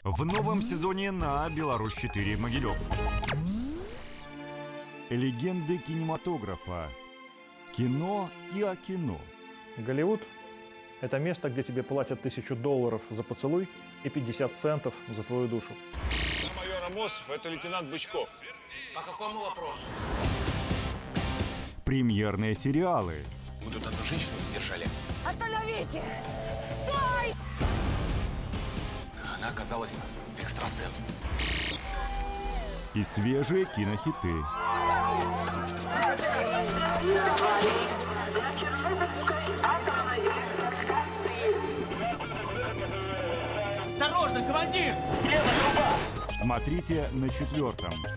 В новом сезоне на Беларусь-4 Могилев. Легенды кинематографа. Кино и о кино. Голливуд – это место, где тебе платят $1000 за поцелуй и 50 центов за твою душу. Майор Амосов – это лейтенант Бычков. По какому вопросу? Премьерные сериалы. Мы тут одну женщину задержали. Остановите! Стой! Она оказалась экстрасенс. И свежие кинохиты. Осторожно, командир! Смотрите на 4.